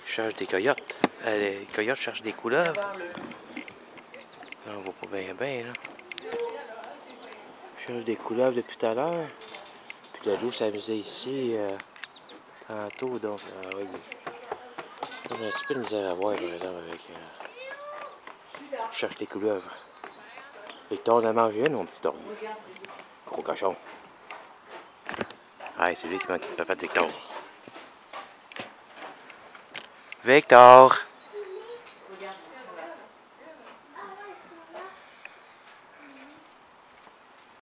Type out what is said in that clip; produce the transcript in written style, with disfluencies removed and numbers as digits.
Je cherche des coyotes. Les coyotes cherchent des couleuvres. Là, on voit pas bien, là. Je cherche des couleuvres depuis tout à l'heure. Puis le loup s'amusait ici tantôt, donc... Ah oui. J'ai un petit peu de misère à voir, par exemple, avec... Je cherche des couleuvres. Victor en a mangé une, mon petit dormier. Gros cochon. Ah, c'est lui qui m'a fait Victor. Victor!